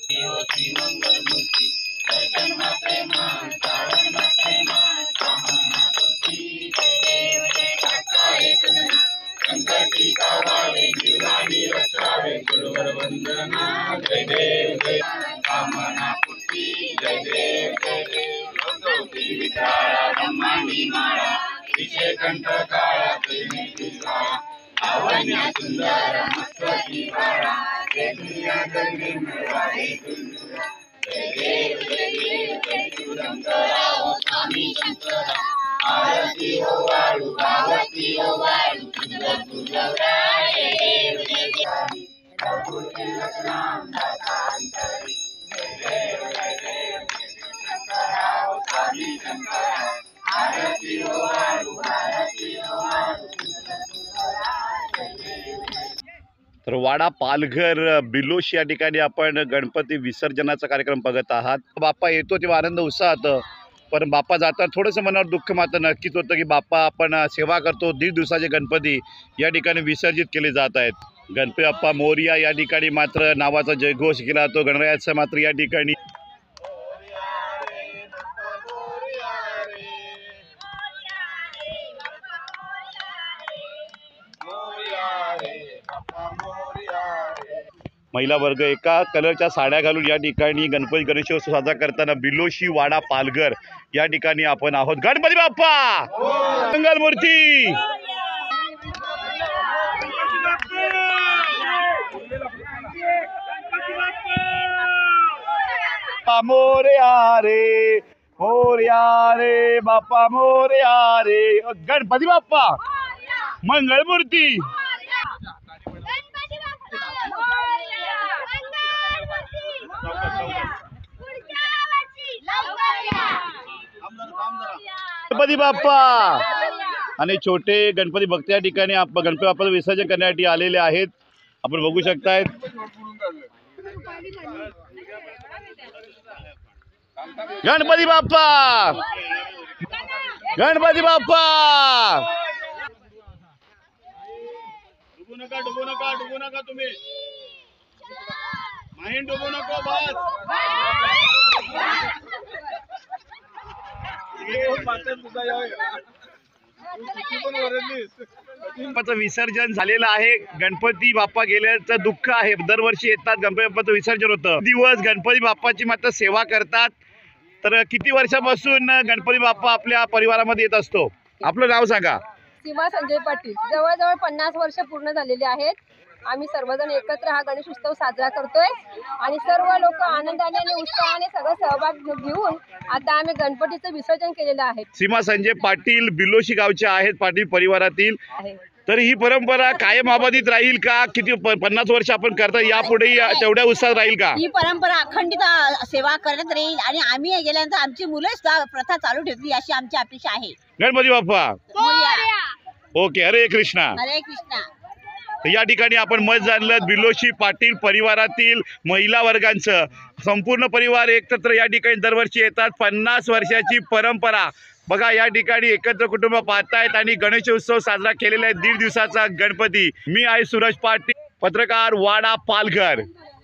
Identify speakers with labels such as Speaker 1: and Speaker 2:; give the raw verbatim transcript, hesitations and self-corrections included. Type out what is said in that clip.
Speaker 1: श्री मंगल मूर्ती दर्शन मात्रे मान चारण मात्रे मान कामना पूर्ती जय देव जय सकाळे तुझना संकटी कावावे जीवानी रक्षावे गुरुवर वंदना जय देव जय कामना पूर्ती जय देव जय देव गौरी विठाळा ब्रह्मांडी माळा विषय कंठ काळा प्रेमी काळा आवण्या सुंदर मस्तकी बाळा जय दुनिया जगणे मिळवावे तुझा जय देव जय देव जय शंकरा ओ स्वामी शंकरा आरती हो वाळू गावती हो वाळू तुझं तुझं जय देव जय देव प्रभूचे नाम दातांतरी जय देव जय देव जय शंकरा ओ स्वामी शंकरा आरती हो वाळू आरती हो वाळू
Speaker 2: तर वाडा पालघर बिलोशी या ठिकाणी आपण गणपती विसर्जनाचा कार्यक्रम बघत आहात। बाप्पा येतो तेव्हा आनंद उत्साहात, पण बाप्पा जाताना थोडंसं मनावर दुःख मात्र नक्कीच होतं की बाप्पा आपण सेवा करतो, दीड दिवसाचे गणपती या ठिकाणी विसर्जित केले जात आहेत। गणपती बाप्पा मोरया या ठिकाणी मात्र नावाचा जयघोष केला जातो। गणरायाचं मात्र या ठिकाणी महिला वर्ग एका कलरच्या साड्या घालून या ठिकाणी गणपती गणेशोत्सव साजरा करताना बिलोशी वाडा पालघर या ठिकाणी आपण आहोत। गणपती बाप्पा मंगल मूर्ती मोरया रे मोरया रे बाप्पा मोरया रे गणपती बाप्पा मंगल मूर्ती गणपती बाप्पा आणि छोटे गणपती भक्त या ठिकाणी गणपती बाप्पाचं विसर्जन करण्यासाठी आलेले आहेत। आपण बघू शकताय गणपती बाप्पा गणपती बाप्पा डुबू नका डुबू नका डुबू नका तुम्ही माहीन डुबू नको बस विसर्जन झालेलं आहे। गणपती बाप्पा गेल्याचं दुःख आहे। दरवर्षी येतात गणपती बाप्पाचं विसर्जन होतं। दिवस गणपती बाप्पाची मात्र सेवा करतात। तर किती वर्षापासून गणपती बाप्पा आपल्या परिवारामध्ये येत असतो? आपलं नाव सांगा।
Speaker 3: सीमा संजय पाटील। जवळजवळ पन्नास वर्ष पूर्ण झालेली आहेत। आम्ही सर्वजण एकत्र हा गणेश उत्सव साजरा करतोय आणि सर्व लोक आनंदाने आणि उत्साहाने सगळं सहभाग घेऊन आता आम्ही गणपतीचं विसर्जन केलेलं आहे।
Speaker 2: सीमा संजय पाटील बिलोशी गावचे आहेत, पाटील परिवारातील। तर ही परंपरा कायम अबाधित राहील का? किती पन्नास वर्ष आपण करता, यापुढे तेवढ्या उत्साहात राहील का?
Speaker 4: ही परंपरा अखंडित सेवा करत राहील आणि आम्ही गेल्यानंतर आमची मुलं प्रथा चालू ठेवली अशी आमची अपेक्षा आहे।
Speaker 2: गणपती बाप्पा ओके। हरे कृष्णा
Speaker 4: हरे कृष्णा।
Speaker 2: या ठिकाणी आपण मत जाणलं बिलोशी पाटील परिवारातील महिला वर्गांचं संपूर्ण परिवार एकत्र या ठिकाणी दरवर्षी येतात। पन्नास वर्षाची परंपरा बघा, या ठिकाणी एकत्र कुटुंब पाहतायत आणि गणेशोत्सव साजरा केलेला आहे, दीड दिवसाचा गणपती। मी आहे सूरज पाटील, पत्रकार, वाडा पालघर।